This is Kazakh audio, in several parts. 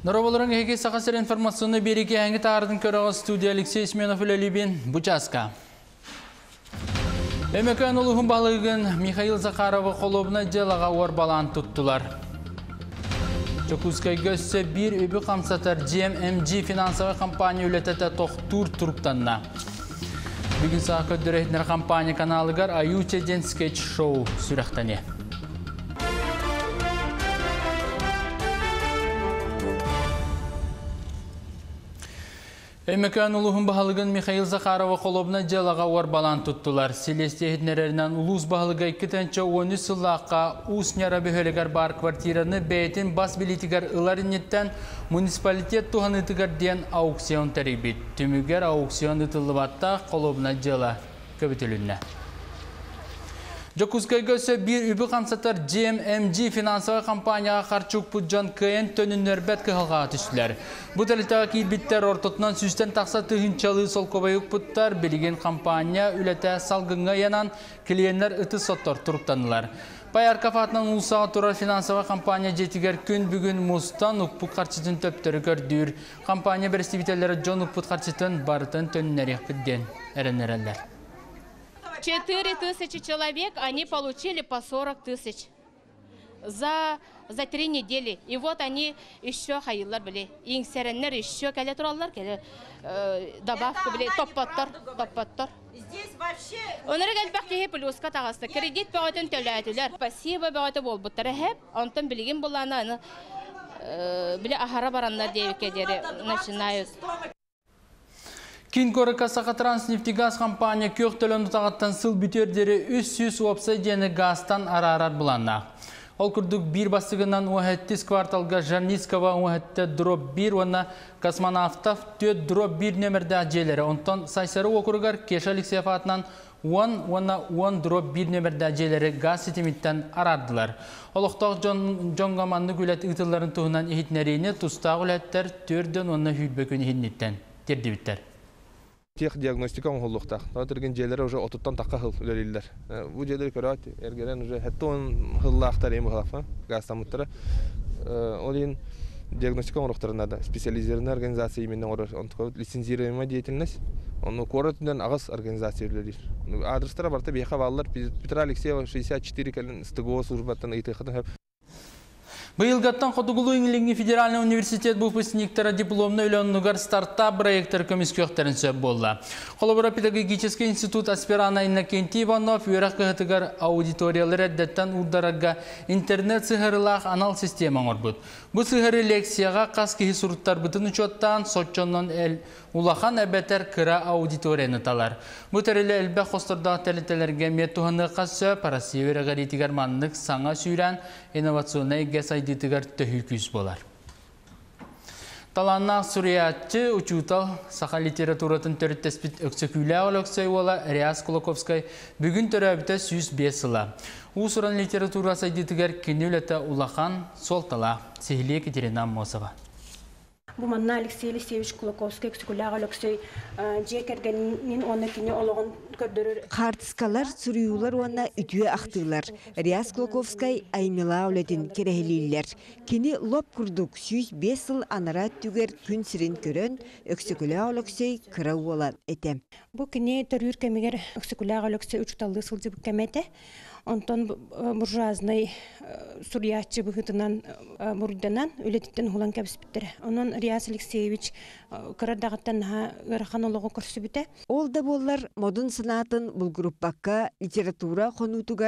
Нұраболырың әйге сақасыр информационны береке әңгі тағырдың көріғы студия Алексей Сменов үлелебен Бучаска. Әмекан ұлығын балығын Михаил Захаровы қолыбына желаға орбалан тұттылар. Чокускай көсі бір өбі қамсатар GMMG финансовый компания үлететі тоқтур тұрыптанна. Бүгін сақы дүрәйтінер компания каналығар Аютеден скетч-шоу сүрәқтане. Әмекан ұлығын бағылығын Михаил Захарова қолыбына желаға орбалан тұттылар. Селестехетнерерінен ұлыс бағылыға 2-13 сыллаққа ұсняра бөхелігер бар квартираны бәйтін бас билетігер ұларынеттен муниципалитет туғанытығар ден аукцион тәрібет. Түмігер аукцион ұтылыбатта қолыбына жела көбітілінне. Жокускай көсі бір үбі қамсатар GMMG финансовый компанияға қарчук бұджан көйен төнінер бәт кығылға түстілер. Бұд әлітаға кейбіттер ортотынан сүстен тақса тұхынчалы сол көбайық бұттар білген компания үләті салғынға янан келиенлер үті соттар тұрыптанылар. Байар кафатынан ұлсаға тұрар финансовый компания жетігер күн бүгін мұстан ұқпұқ қарчытын төптері көрдір. Компания бірістебітелері жон ұқпұқ қарчытын барытын төнінер еқпідден әрінерелер. 4000 человек, они получили по 40 тысяч за 3 недели. И вот они еще хайылар были. Инсереннер еще кәле туралар, кәле добавку были, топпаттар. Здесь вообще... Онары кәлбәқтігі плюска тағасты. Кредит бәғатын төләтілер. Спасибо бәғаты бол бұттары әп. Онтан білген боланы біле ахара баранлар дейікедері начинают. Кинкорыка Саха Транснефтегаз компания көқтілін ұтағаттан сыл бүтердері 300 обсайдені газтан арарар бұланна. Ол күрдік бір басығынан 17 кварталға Жарницкава 17 дроп 1, онна космонавтов 4 дроп 1 нөмірді әжелері. Онтан сайсары оқырғар Кеш Алексеев атынан 10 дроп 1 нөмірді әжелері газ сетеметтен арардылар. Олықтақ жоңғаманны күлет ұйтыларын тұғынан ехетнерейіне тұстағы үлеттер 4-ден онна хүлбекін ехетнеттен тердебіттер. Тех диагностика оңғылықтақ. Тағытырген желері уже отыттан таққа хыл үлелілер. Бұл желері көрі әргерен уже әтті он хыллақтар емі қылақпа, газ тамыттары. Ол ең диагностика оңғылықтарында специализированный организация еменен оры лицензируемая деятельность. Оны көрітінден ағыз организация үлелер. Адрестара барта бейқа балылар Петра Алексеева 64 кәлін СТГО службаттан ұйтықыды. Бұйылғаттан Қотығылу Еңіліңі Федеральный университет бұпысынектері дипломны өлеңнігер стартап проекттер көмескөқтерін сөп болды. Қолыбыра педагогический институт аспирана Иннокентий Иванов өрәқ қығытығар аудиториялар әддеттен ұлдарыға интернет сығырылақ анал системаң орбыд. Бұл сығыры лекцияға қас кейі сұрыттар бұтын үчоттан сотчоннан әл улахан әбәтер кіра аудиторияны талар. Бұл тәрелі әлбә қостырдағы тәлітелерге метуғаны қасы Россия өрәғар етігер манлық саңа сүйрен инновационный гәс айдетігер төхі күз болар. Таланнақ сүриятчы учутал сақа литературатын төріттеспіт өксөкүйлі олықсай ола Риас Кулаковскай бүгін төрәбіті 105 сыла. Усыран литературасы айдетігер кені өлеті улахан солтала Сехилия Катерина Мосова. Буманна Алексей Алексеевич Кулаковский экскуляга Алексей Джекергенин оны кине ологон көрдөрөр. Хартскалар сүрүйлөр оны үтүе актылар. Риас Кулаковский аймила улетин керехилилер. Кини лоп курдук 105 сыл анара түгер күн сирин көрөн экскуляга Алексей кыраула этем. Бу кине төрүр кемигер экскуляга Алексей 3 талды сыл деп кемете. Онтон буржуазный сурьячы быхытынан бурданан үлетиттен хулан кәбіспіттір. Онын Риас Алексеевич кырадағыттан ғыраханолығы көрсібіті. Ол да болар модун сынатын бұл группаққа литература қонутугар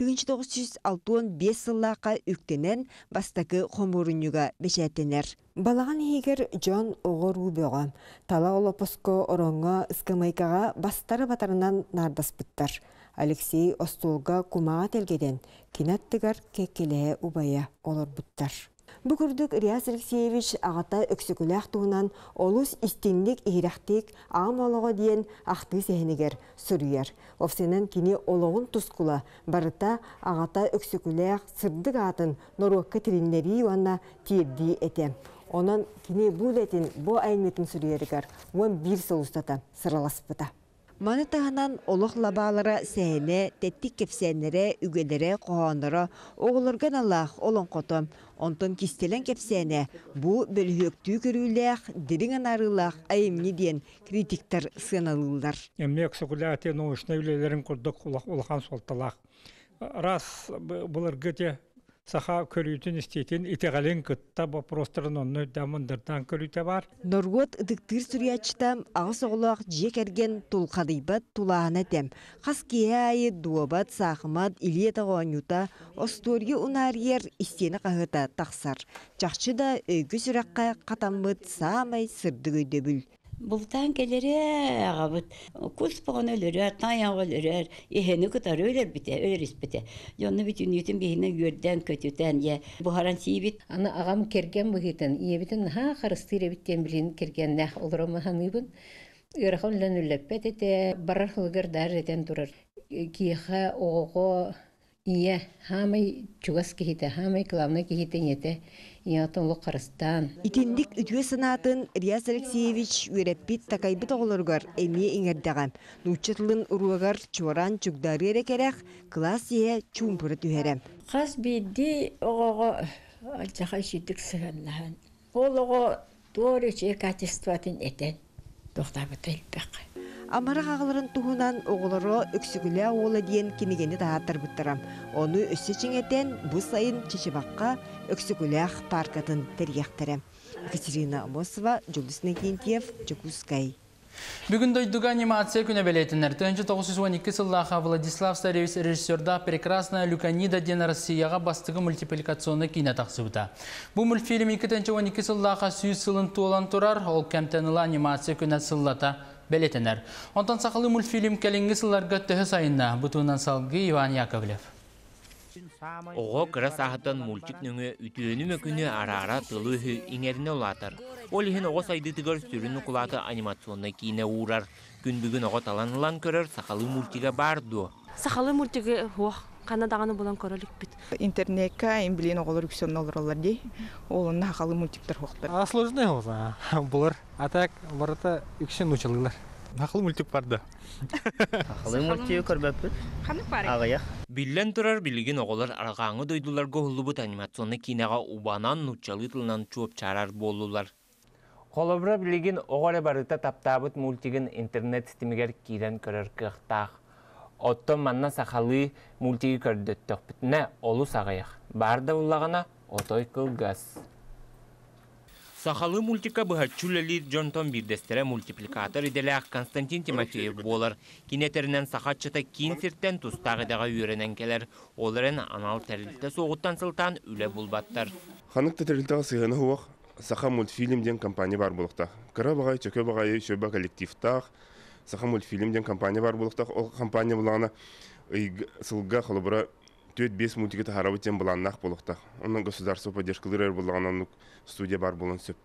1965 сыллақа үктенен бастақы қомырынюға бешәтенер. Балаған егер Джон оғыру бөғам. Тала олапоско оронға ұскамайкаға бастары батарынан нардаспыттар. Алексей Остолга кумаға телгеден кинаттыгар кекеле убая олар бұттар. Бүкірдік Риас Алексеевич ағата өксікілі туынан олус истинлік ирақтик ағым олығы дейін ақты сәхінігер сүрүйер. Офсенен кіне олығын тұскула барыта ағата өксікілі сырдық атын Норуаққа тірінлері уанна тиерді етем. Онан кіне бұл әтін бұл әйметін сүрүйерігер 11 сыл ұстата сыраласпыта. Маны тағынан олық лабалара сәйіне, тәттік кепсәнлері, үгелері, қоғанлары, оғылырған Аллах олон қотым. Онтон кистелен кепсәне, бұ бөліөктүү көріліғ, дирин анарылақ, айымни ден критиктер сыналылар. Эмне өксөкүләте научный үлелерин курдук улахан солталақ. Раз бұлар гөте саха көрүйтін істейтін итеғален күтті вопростарын онны дамындырдан көрүйте бар. Норгот ыдыктыр сүрячтам ағыс оғылақ жек әрген тұлқадайбат тұлағына тәм. Қас кейайы дуабат сақымат илета ғуанюта осторге унарьер истені қағыта тақсар. Жақшы да өйгі сүраққа қатамбыт самай сырды көйді бүл. Бұлтан келері ағабыт, күс бұған өлірер, таян өлірер, ехені күтар өлір біте, өліріс біте. Жоны біт үнетін бейіні көрден көтітен, бұхаран сейбіт. Аны ағам керген бұхетін, ебітін ха қарыстыр ебіттен білін керген нәқ олырымы ханыбын. Үріқын лән үліппет еті, барар қылғыр дар етен тұрыр. Кейіға оғығы ие, хамай чугас кейті, хамай кыламна кейтен еті. Иятонлы Қарыстан. Итіндік үтіе санатын Риас Алексеевич өреппит такайбыт оғылырғар әме еңердіған. Нучатлын ұруағар чуаран чугдары ерекерек класс ие чумпыры түйерем. Қас бейді оғығы алчаға шүйдік сығанлаған. Ол оғы doğru качестватын етен. Тоқтабыты елбек. Амара қағылырын тұғынан оғылыры өксігілі оғылы дейін кенегені тағаттар бұттырам. Оны өсі чеңетен бұл сайын Чешебаққа өксігілі паркатын тәргектірем. Екатерина Амосова, Жұлдыз Некентьев, Чекускай. Бүгін дойдуға анимация күні белетінер. 1912 сыллаға Владислав Старевич режиссерда «Прекрасная Люканида» ден Россияға бастығы мультипликационны кино тақсыбыда. Бұл мультфильм 2012 сыллаға сүйіз сылын туылан тұрар, ол кәмтенілі анимация күні сыллата белетінер. Онтан сақылы мультфильм кәлінгі сылларға түхі сайынна. Бұтуынан салғы Иван Яковлев. Оғы қыра сағыттан мультик нүңі үтіөні мөкіні ара-ара тылығы еңеріне олатыр. Ол ехін оғы сайдытығыр сүрін ұқылаты анимационны кейіне ұурар. Күн бүгін оғы таланылан көрір сақалы мультиға барды. Сақалы мультиға қанадағаны болан көрілік біт. Интернетка им білен оғылар үксен олар дей. Олын сақалы мультиктар хоқтар. Сложный олза. Бұлар. А так барыта үксен учылылар. Ақылы мультик барды. Ақылы мультик көрбәп бүт. Қанық бар? Ағаяқ. Биллен тұрар білген оғылар арғаңы дойдуларға ғылы бұт анимационны кейінеға убанан нұтчалы тылынан чуып чарар болулар. Қолыбыра білген оғары барыта таптабыт мультигін интернет системігер кейден көрір кықтақ. Оттон манна сақалы мультигі көрдөттіқ бітіне олу сағаяқ. Барды ұлағына отой қылғас. Сақалы мультика бұхатчулелер Джонтон бірдестері мультипликатор иделәқ Константин Тимофеев болар. Кинетерінен сақатшыта кейін сірттен тұстағыдаға үйренен келер. Оларын анал тәрілті соғыттан сылтан үлі бұлбаттар. Қанықта тәрілтіға сығыны хуақ сақа мультфильмден компания бар болуқтақ. Қыра бағай, чөке бағай, шөбі коллективтақ. Сақа мультфильмден компания бар болуқтақ. Ол компания бұлағына сылға қылыбыра 4-5 мультики тахарабытен бұланнақ болуқтақ. Оның государство поддержкалырыр бұлағынан студия бар болын сөп.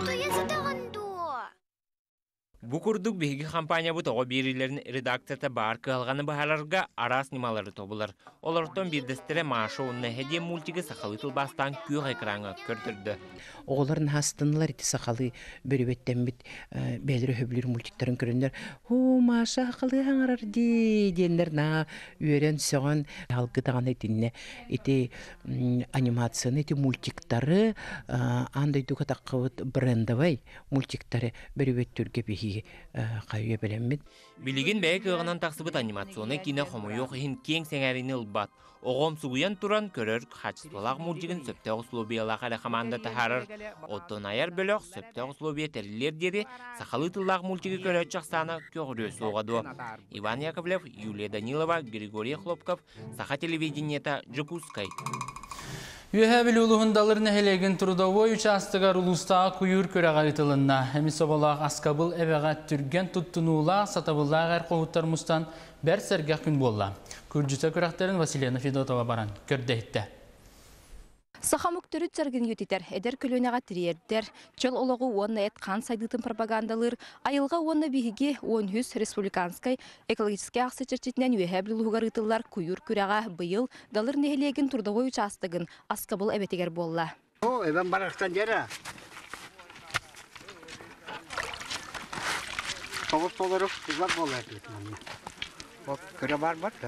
Бұқырдық бейгі компания бұт оғы берілерін редакцията бар қылғаны бағаларға арас немалары тобылар. Оларттан бірдестері машы онына хәден мультигі сақалы тұлбастан көк экранға көрдірді. Оғыларын хастынылар еті сақалы бөрібеттен біт бәлірі хөбілер мультиктерін көріндер. Маша ақылы аңарар дейдендер на үйерен соған алғыдаған етінне. Еті анимацияны, еті мультиктары андайдуға таққауыт брендовай мультиктары бөрібеттерге бейгі қайуе білеммет. Білеген бәйек өғынан тақсыбыт анимационы кейіне қомойоқ ең кең сәңәріні ұлбат. Оғым сұғыян тұран көрір қачыстылақ мультигін сөптеғ ұслобиялақ әлі қаманды тахарыр. Оттон аяр бөліқ сөптеғ ұслобия тәрілер дері сақалы тыллақ мультигі көрі чақсаны көғірі соғады. Иван Яковлев, Юлия Данилова, Григорий Хлопков, Саха телевидениета Джекускай. Үйәбіл ұлығындалырын әхелеген трудовой участыгар ұлыстағы күйір көреға ұйтылынна. Әмісобалақ аскабыл әвеға түрген тұттынуыла сатабыллағы әр қоғыттар мұстан бәр сәрге күн болла. Күрджіті көріқтерін Василияна Федотова баран көрдейтті. Саха мүктөрі цәрген ютитер, әдер көлөнеға тірердер, чыл олығы онна әт қан сайдытын пропагандалыр, айылға онна бігіге 10 республиканскай экологическай ақсы чәрчетінен үйәбіл ұлығар ұтылар күйір күреға бұйыл далыр нехелеген тұрдағой участығын аскабыл әбетегер болла. Әбен барақтан жәрі. Soğuk olarak kızlar bolar dedim anne. Bak kıra var da.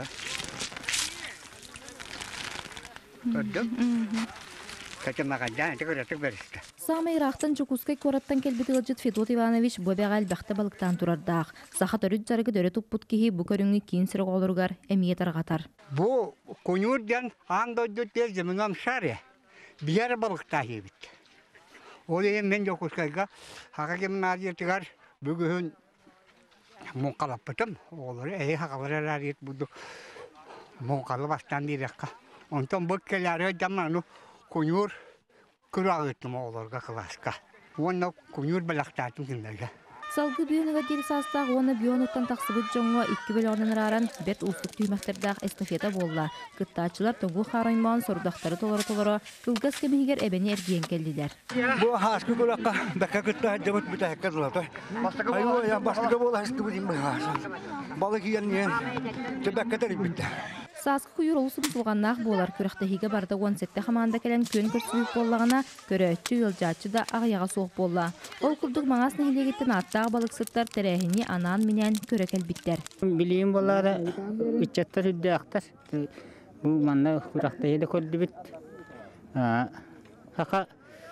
Gördüm. Kaçamagan tıkırtık verişti. Самый Ирактан Чукускай кораттан келбит ылжыт Федот Иванович бобеgal бахта балыктан турардах. Саха төрүт жарыгы дөрө туппут кихи бу көрүңү кийин сырык олургар эмиет аргатар. Bu konurdan anda tez zamanım şare. Bir yer balıkta yebit. Oraya ben Çukuskayga hakimin adiyetigar bugün Monkalapıtım. Oğları hakalara rariyet budu. Monkalı bastan direkka. Ondan bu kelleri zamanı konur kurağı ettim oğlarga kılaska. Onu konur balaktatım kimlerge. Салгы бүйөнүгө дери састаах уону бүйөнуттан таксыбыт жоңго 2 бөлөгнөн араран бет устук түймөктердах эстафета болла. Кыттаачылар тогу харайман сорудактары толоро кылгас кемигер эбени эргиен келдилер. Bu haskı kulakka baka kıtta demet bita kazılata. Ayo ya başka bola haskı bizim balık yiyen tebekka terip bitti. Саскы күйür олусу бузулганнаах болар күрөхтехиге барды 17 хаманда келен көн көрсүлүп боллагана көрөөчү ылжаачы да агаяга соок болла. Ол курдук маңас нехилегиттен аттагы балыксыттар терехини анан менен көрөкел биттер. Билим болары үчөттөр үддөктөр. Бу манна күрөхтехиде көрдү бит. Хака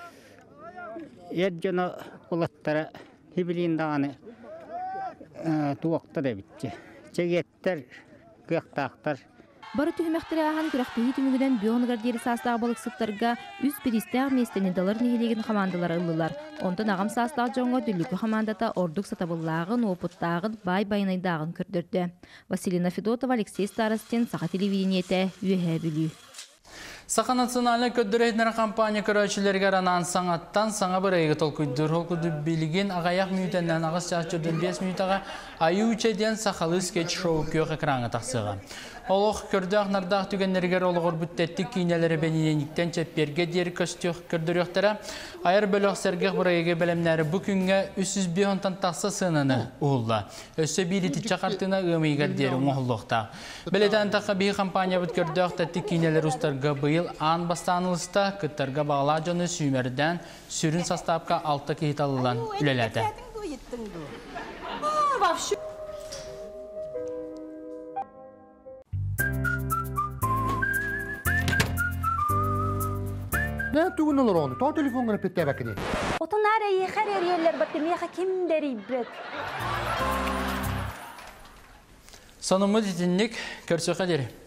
ержоно улаттара хибилин даганы туактар битчи. Чегеттер кыяктактар Бары түһүмэхтери ахан күрөхтехи түмүгүдөн бүйөнүгөр дери састагы балыксыттарга үз пиристег местени далар нехилеген командалар ыллылар. Онтон агам састагы жоңго дүлүкү командата ордук сатабыллагын, опуттагын, бай-байнайдагын көрдөрдү. Василина Федотова, Алексей Старостин, Саха телевидениете, Үйе Бүлүү. Саха национальный көддөрөйднер компания көрөчүлерге ранан саңаттан саңа бырайгы толкуйдур. Холкуду билген агаяк мүйтенден агыс чачырдын 5 мүйтага аюучеден сахалы скетч-шоу көк экраны тақсыға. Олық көрдіғ нардақ түгенлергер олығыр бүттеттік кейнелері бәненениктен чепперге дер көстіғ көрдіріқтері айыр бөліқ сәргеқ бұрайығы бәлемнәрі бұл күнге 305 тақсы сыныны ұлла. Өсі билеті чақартына ұмайға дері ұңғылықта. Бәлетен таққа бей компания бұт көрдіғ тәттік кейнелер ұстарға бұйыл аң бастанылыста күттарға бағла жоны сүймерден сүрін састапқа 6 кейталылан үлеләді. Ne tugun olur onu? Ta telefonuna pitte bakini. Otun arayı her yerler baktım ya kim deri bret. Sonumuz dinlik körsöke deri.